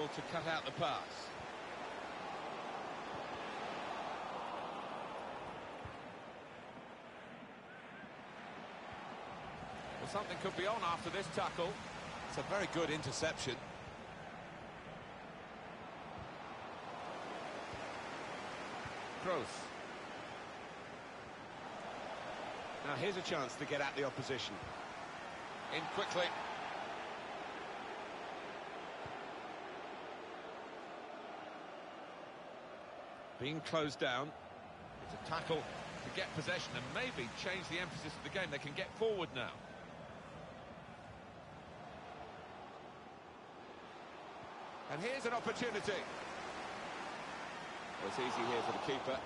able to cut out the pass. Well, something could be on after this tackle. It's a very good interception. Cluj. Now here's a chance to get at the opposition. In quickly. Being closed down. It's a tackle to get possession and maybe change the emphasis of the game. They can get forward now. And here's an opportunity. Well, it's easy here for the keeper.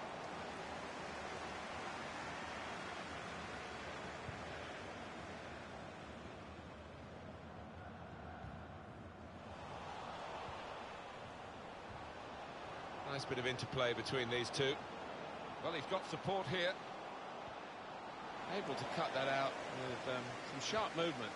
Nice bit of interplay between these two. Well, he's got support here. Able to cut that out with some sharp movement.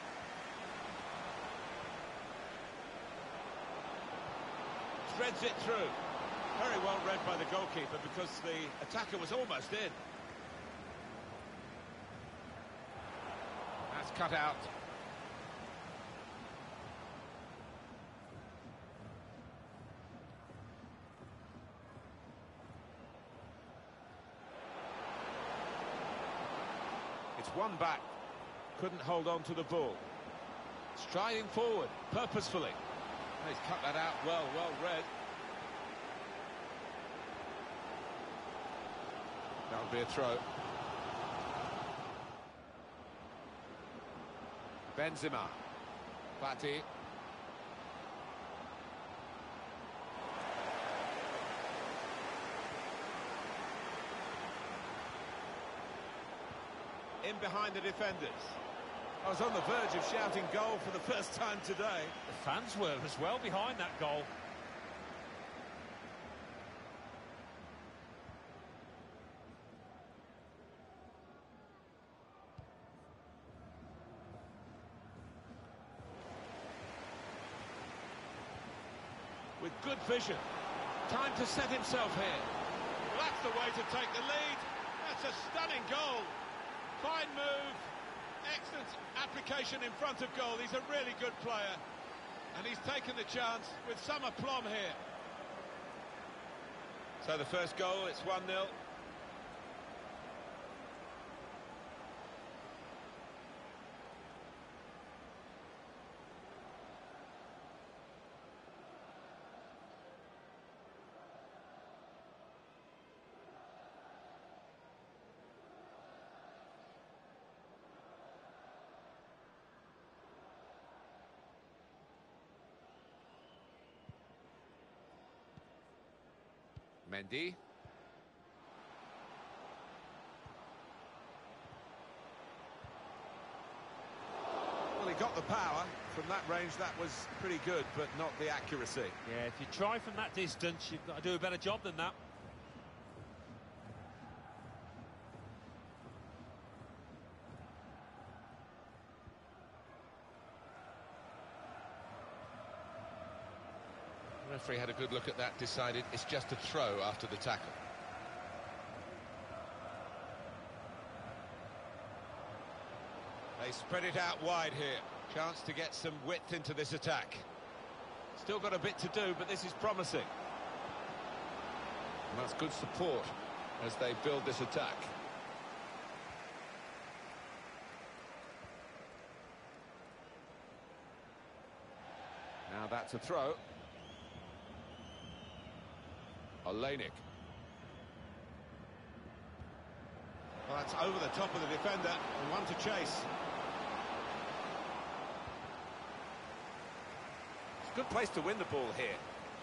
Threads it through. Very well read by the goalkeeper because the attacker was almost in. That's cut out. It's one back, couldn't hold on to the ball. Striding forward, purposefully. He's cut that out well read. That'll be a throw. Benzema. Fati. In behind the defenders. I was on the verge of shouting goal for the first time today. The fans were as well behind that goal. With good vision. Time to set himself here. Well, that's the way to take the lead. That's a stunning goal. Fine move. Excellent application in front of goal. He's a really good player. And he's taken the chance with some aplomb here. So the first goal, it's 1-0. Mendy. Well, he got the power. From that range, that was pretty good, but not the accuracy. Yeah, if you try from that distance, you've got to do a better job than that. The referee had a good look at that, decided it's just a throw after the tackle. They spread it out wide here. Chance to get some width into this attack. Still got a bit to do, but this is promising. And that's good support as they build this attack. Now that's a throw. Olenik. Well, that's over the top of the defender, and one to chase. It's a good place to win the ball here.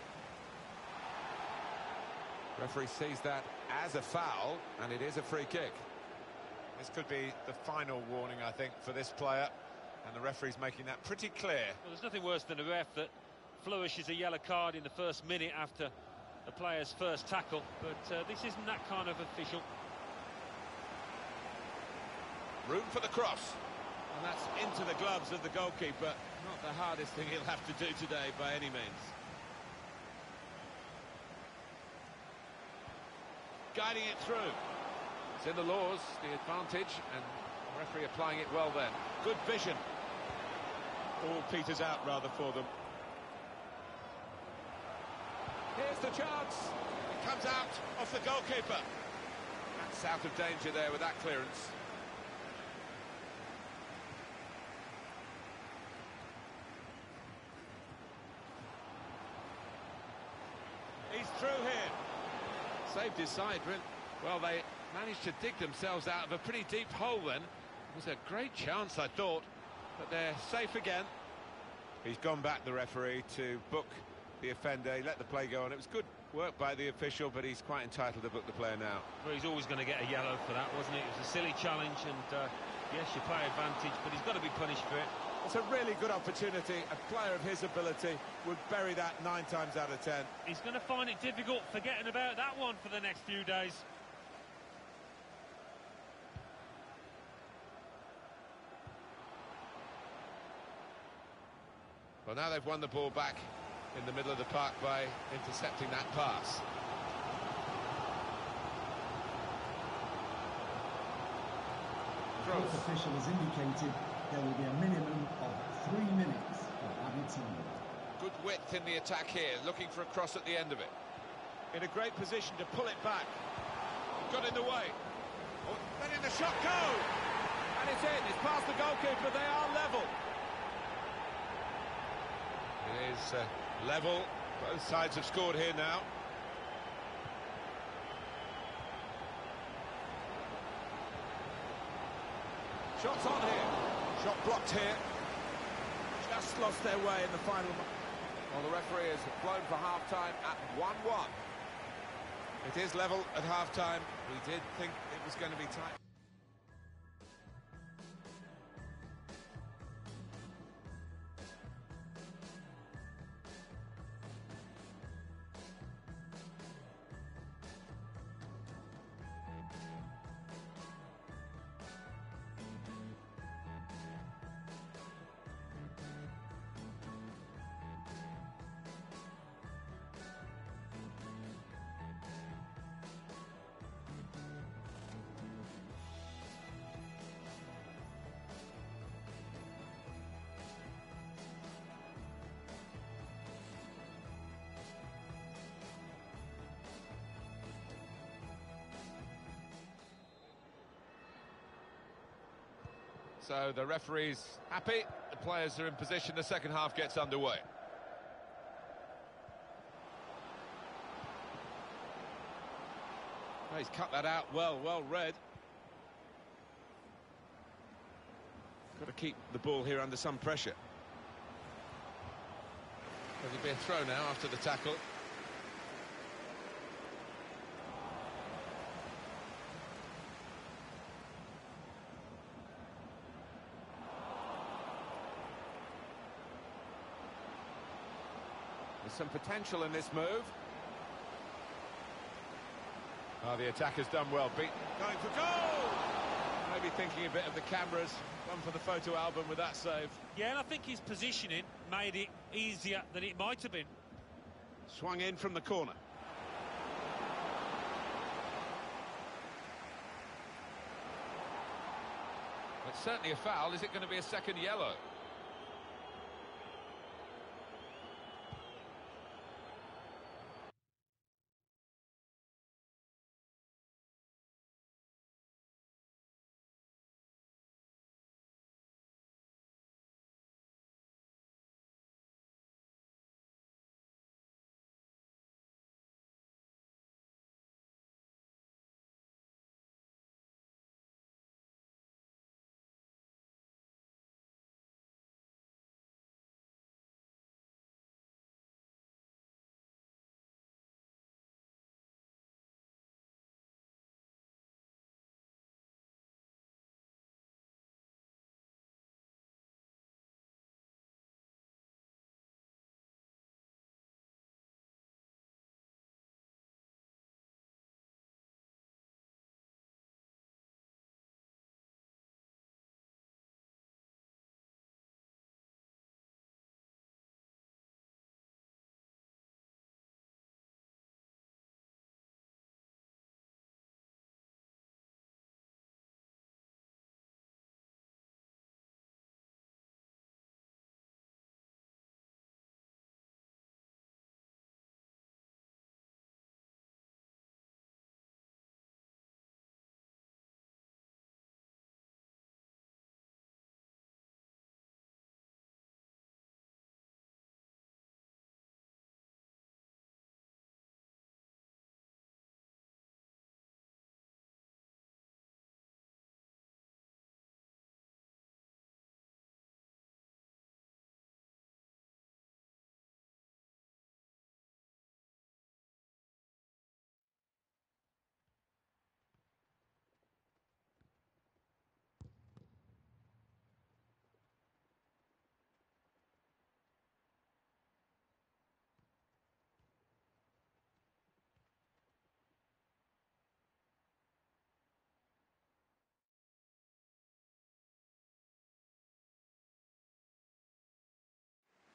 Referee sees that as a foul, and it is a free kick. This could be the final warning, I think, for this player, and the referee's making that pretty clear. Well, there's nothing worse than a ref that flourishes a yellow card in the first minute after the player's first tackle, but this isn't that kind of official. Room for the cross, and that's into the gloves of the goalkeeper. Not the hardest thing he'll have to do today by any means. guiding it through. It's in the laws, the advantage, and the referee applying it well then. Good vision. All peters out rather for them. Here's the chance. It comes out off the goalkeeper. That's out of danger there with that clearance. He's through here. Saved his side, really. Well, they managed to dig themselves out of a pretty deep hole then. It was a great chance, I thought, but they're safe again. He's gone back, the referee, to book the offender. He let the play go on. It was good work by the official, but he's quite entitled to book the player now. Well, he's always going to get a yellow for that, wasn't it? It was a silly challenge, and yes, you play advantage, but he's got to be punished for it. It's a really good opportunity. A player of his ability would bury that 9 times out of 10. He's going to find it difficult forgetting about that one for the next few days. Well, now they've won the ball back in the middle of the park by intercepting that pass. The fourth official has indicated there will be a minimum of 3 minutes of added time. Good width in the attack here, looking for a cross at the end of it. In a great position to pull it back. Got in the way. Oh, letting the shot go! And it's in. It's past the goalkeeper. They are level. It is level. Both sides have scored here now. Shots on here. Shot blocked here. Just lost their way in the final. Well, the referee has blown for half-time at 1-1. It is level at half-time. We did think it was going to be tight. So the referee's happy, the players are in position, the second half gets underway. Oh, he's cut that out well read. Got to keep the ball here under some pressure. There'll be a throw now after the tackle. There's some potential in this move. Oh, the attacker's done well. Going for goal! Maybe thinking a bit of the cameras. One for the photo album with that save. Yeah, and I think his positioning made it easier than it might have been. Swung in from the corner. It's certainly a foul. Is it going to be a second yellow?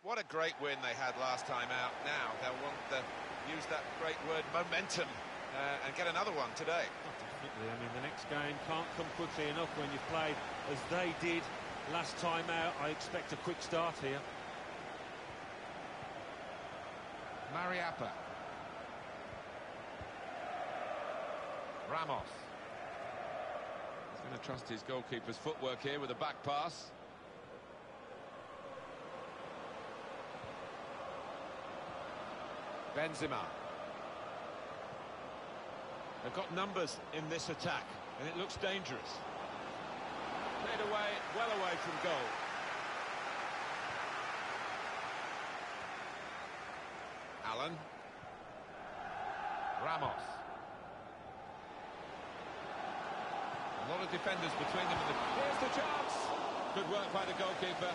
What a great win they had last time out. Now they'll want to use that great word momentum and get another one today. Oh, definitely. I mean, the next game can't come quickly enough when you've played as they did last time out. I expect a quick start here. Mariappa. Ramos. He's going to trust his goalkeeper's footwork here with a back pass. Benzema. They've got numbers in this attack, and it looks dangerous. Played away, well away from goal. Allen. Ramos. A lot of defenders between them. Here's the chance. Good work by the goalkeeper.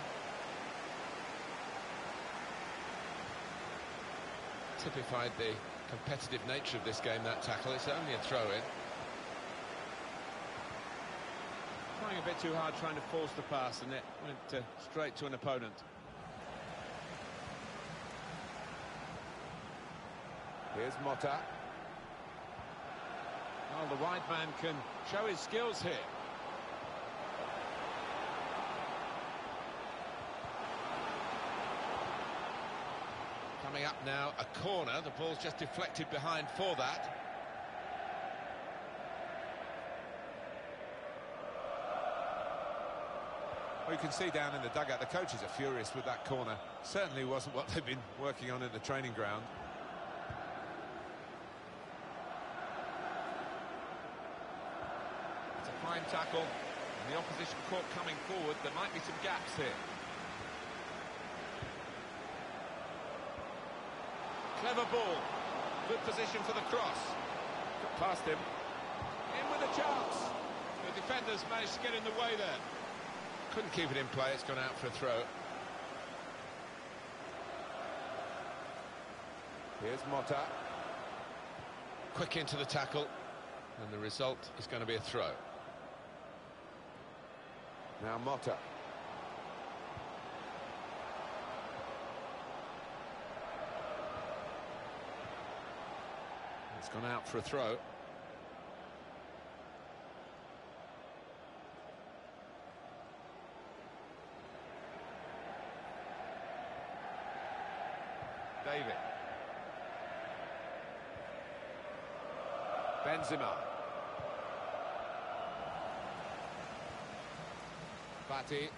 Typified the competitive nature of this game, that tackle. It's only a throw-in. Trying a bit too hard, trying to force the pass, and it went straight to an opponent. Here's Mota. Well, the wide man can show his skills here. Coming up now, a corner. The ball's just deflected behind for that. Well, you can see down in the dugout, the coaches are furious with that corner. Certainly wasn't what they've been working on in the training ground. It's a fine tackle, and the opposition court coming forward. There might be some gaps here. Clever ball. Good position for the cross. Got past him. In with a chance. The defenders managed to get in the way there. Couldn't keep it in play. It's gone out for a throw. Here's Mota. Quick into the tackle. And the result is going to be a throw. Now Mota. It's gone out for a throw. David. Benzema. Fati.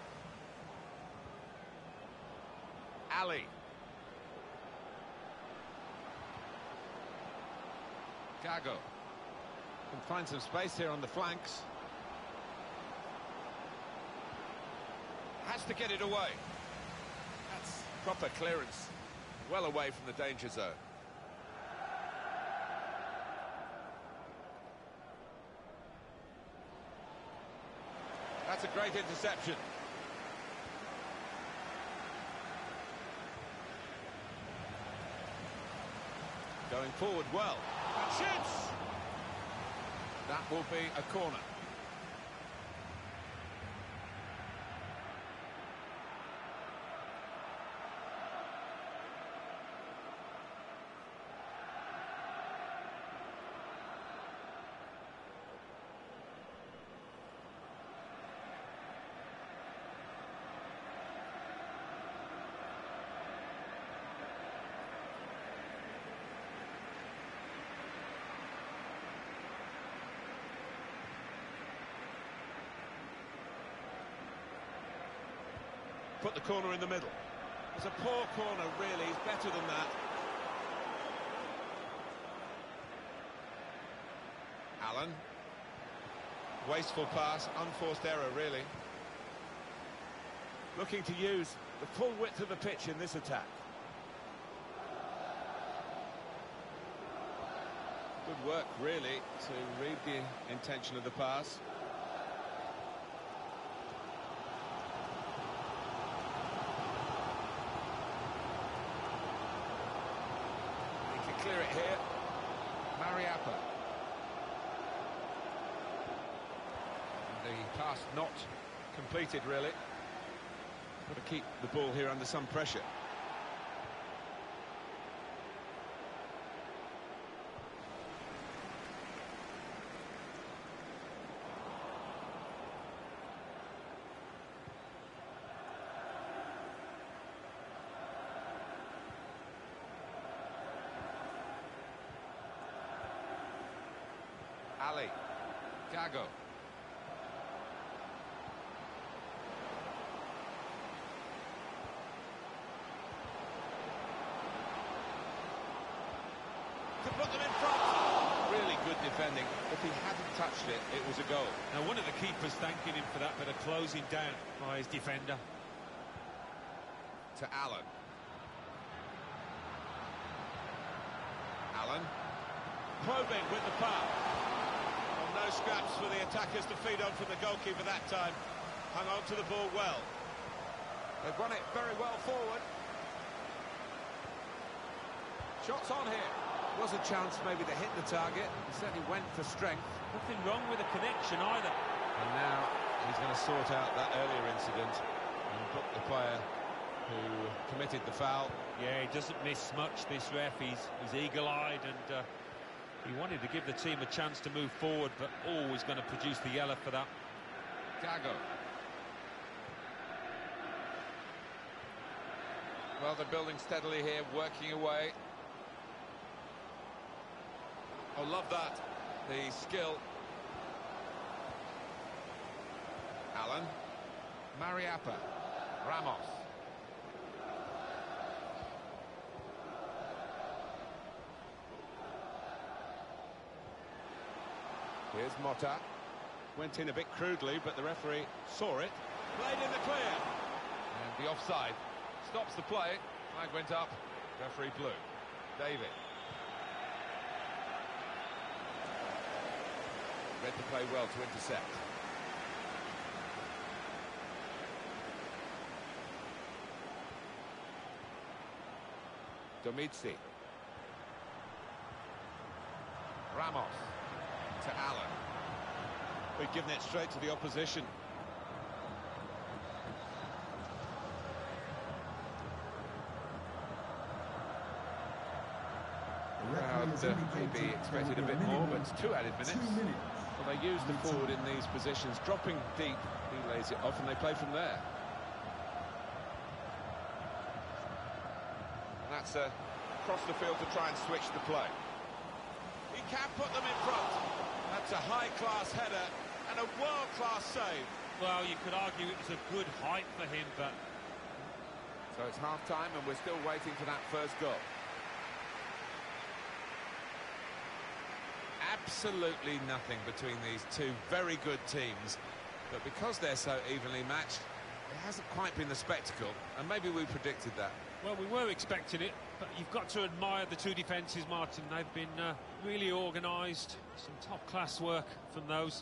Ali. Gago. Can find some space here on the flanks. Has to get it away. That's proper clearance. Well away from the danger zone. That's a great interception. Going forward well. And shoots! That will be a corner. Put the corner in the middle. It's a poor corner, really. He's better than that. Allen. Wasteful pass, unforced error, really. Looking to use the full width of the pitch in this attack. Good work, really, to read the intention of the pass. Clear it here. Mariappa. The pass not completed, really. Got to keep the ball here under some pressure. Ali. Gago. To put them in front. Really good defending. If he hadn't touched it, it was a goal. Now, one of the keepers thanking him for that bit of closing down by his defender. To Allen. Allen. Probing with the pass. Well, no scraps for the attackers to feed on from the goalkeeper that time. Hung on to the ball well. They've run it very well forward. Shots on here. Was a chance maybe to hit the target. He certainly went for strength. Nothing wrong with the connection either. And now he's going to sort out that earlier incident and book the player who committed the foul. Yeah, he doesn't miss much, this ref. He's eagle-eyed, and he wanted to give the team a chance to move forward, but always going to produce the yellow for that. Gago. Well, they're building steadily here, working away. I love that. The skill. Allen. Mariappa. Ramos. Here's Mota. Went in a bit crudely, but the referee saw it. Played in the clear. And the offside stops the play. Flag went up. Referee blew. David. Read the play well to intercept. Domizi. Ramos. To Allen. We've given it straight to the opposition. Crowd maybe expected a bit more, but it's 2 added minutes. 2 minutes. Well, they use the forward in these positions, dropping deep. He lays it off, and they play from there. And that's across the field to try and switch the play. He can put them in front. That's a high-class header and a world-class save. Well, you could argue it was a good height for him, but... So it's half-time, and we're still waiting for that first goal. Absolutely nothing between these two very good teams, but because they're so evenly matched, it hasn't quite been the spectacle, and maybe we predicted that. Well, we were expecting it, but you've got to admire the two defences, Martin. They've been really organised. Some top-class work from those.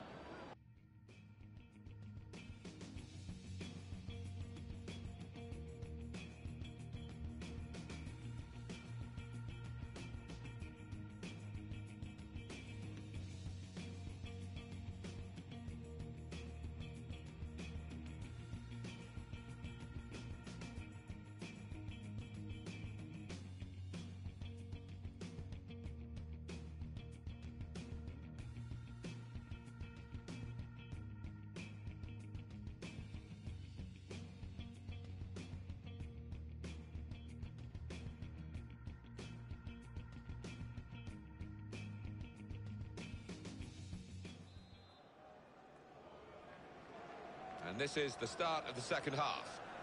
And this is the start of the second half.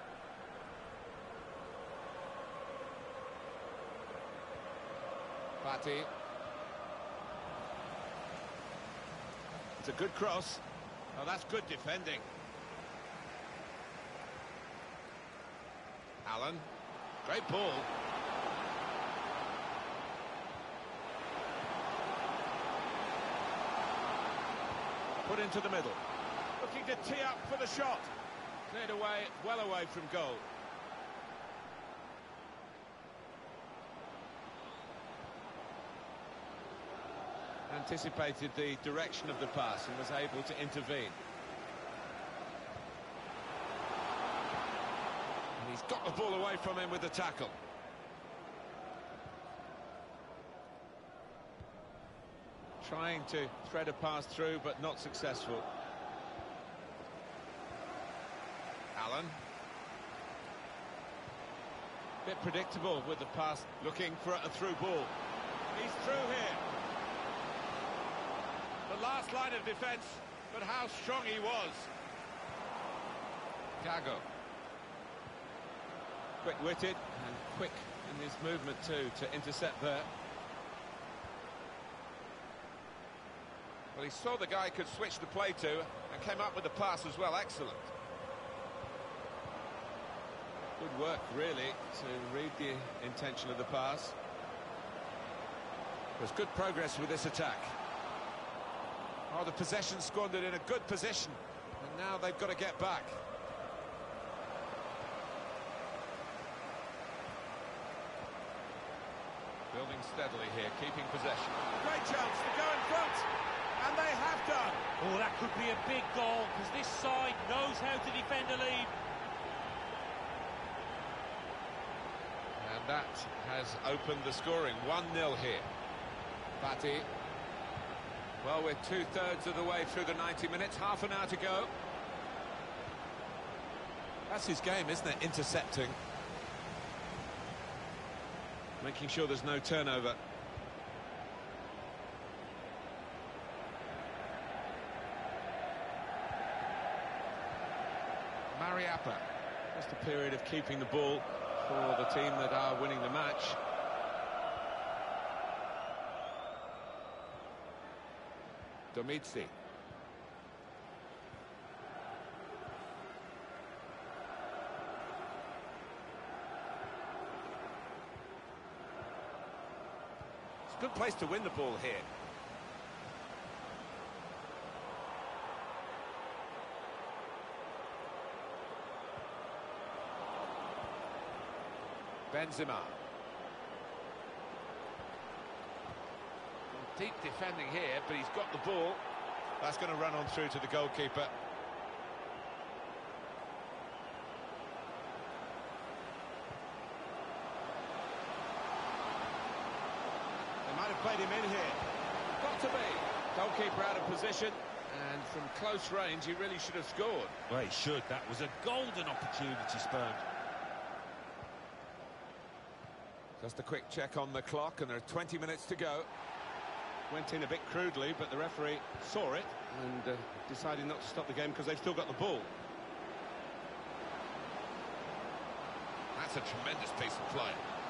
Fati. It's a good cross. Oh, that's good defending. Allen. Great ball. Put into the middle. Looking to tee up for the shot. Cleared away, well away from goal. Anticipated the direction of the pass and was able to intervene. And he's got the ball away from him with the tackle. Trying to thread a pass through, but not successful. Allen. Bit predictable with the pass, looking for a through ball. He's through here. the last line of defence, but how strong he was. Gago. Quick-witted and quick in his movement too to intercept there. Well, he saw the guy could switch the play to and came up with the pass as well. Excellent. Good work, really, to read the intention of the pass. There's good progress with this attack. Oh, the possession squandered in a good position, and now they've got to get back. Building steadily here, keeping possession. Great chance to go in front, and they have done. Oh, that could be a big goal, because this side knows how to defend a lead. And that has opened the scoring. 1-0 here. Batty. Well, we're two-thirds of the way through the 90 minutes, half an hour to go. That's his game, isn't it? Intercepting. Making sure there's no turnover. Mariappa. Just a period of keeping the ball for the team that are winning the match. Domitzi. It's a good place to win the ball here. Benzema. Deep defending here, but he's got the ball. That's going to run on through to the goalkeeper. They might have played him in here. Got to be. Goalkeeper out of position, and from close range, he really should have scored. Well, he should. That was a golden opportunity spurned. Just a quick check on the clock, and there are 20 minutes to go. Went in a bit crudely, but the referee saw it and decided not to stop the game because they've still got the ball. That's a tremendous piece of play.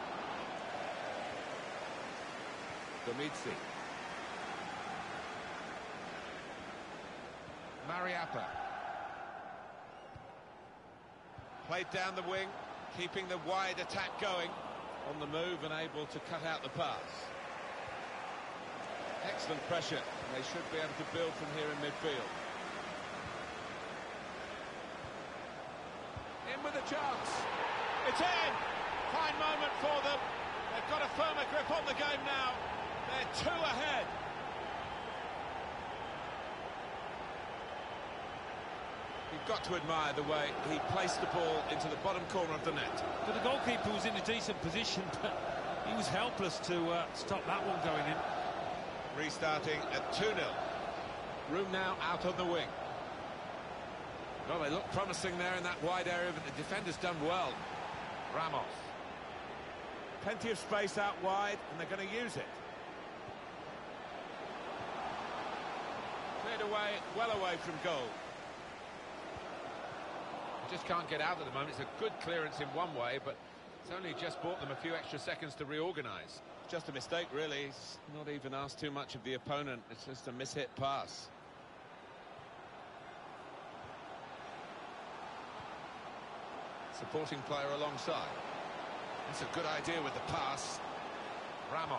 Domitzi. Mariappa. Played down the wing, keeping the wide attack going. On the move and able to cut out the pass. Excellent pressure. They should be able to build from here in midfield. In with a chance. It's in! Fine moment for them. They've got a firmer grip on the game now. They're 2 ahead. You've got to admire the way he placed the ball into the bottom corner of the net. But the goalkeeper was in a decent position, but he was helpless to stop that one going in. Restarting at 2-0. Room now out on the wing. Well, they look promising there in that wide area, but the defender's done well. Ramos. Plenty of space out wide, and they're going to use it. Cleared away, well away from goal. Just can't get out at the moment. It's a good clearance in one way, but it's only just bought them a few extra seconds to reorganise. Just a mistake, really. He's not even asked too much of the opponent. It's just a mishit pass. Supporting player alongside. That's a good idea with the pass. Ramos.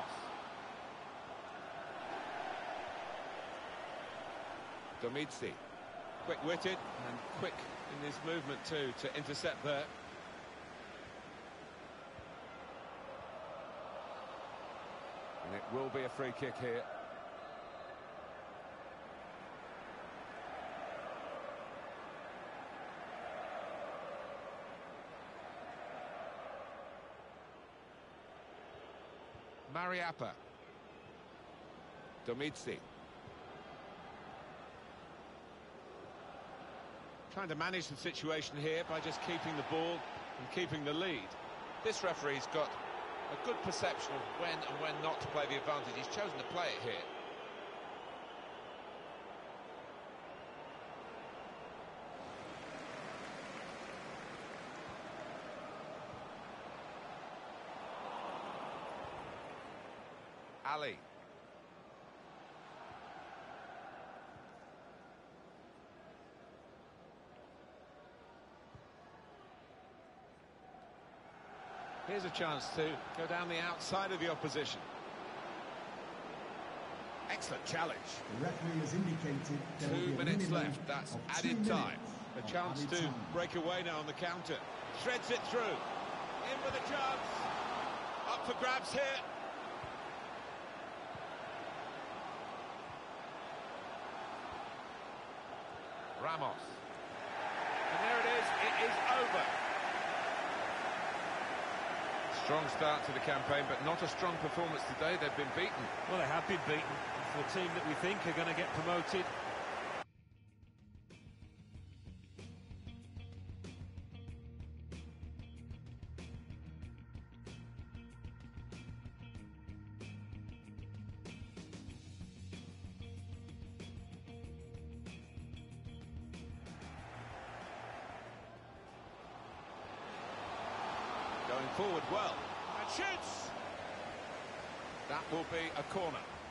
Domitzi. Quick-witted and quick in his movement too to intercept there. And it will be a free kick here. Mariappa. Domitzi. Trying to manage the situation here by just keeping the ball and keeping the lead. This referee's got a good perception of when and when not to play the advantage. He's chosen to play it here. Ali. Here's a chance to go down the outside of the opposition. Excellent challenge. The referee has indicated there will 2 be a minutes minimum left, that's of 2 added time. A minutes chance of to added time. break away now on the counter. Threads it through. In with a chance. Up for grabs here. Ramos. And there it is over. Strong start to the campaign, but not a strong performance today. They've been beaten. Well, they have been beaten. For a team that we think are going to get promoted. Going forward well. And shoots! That will be a corner.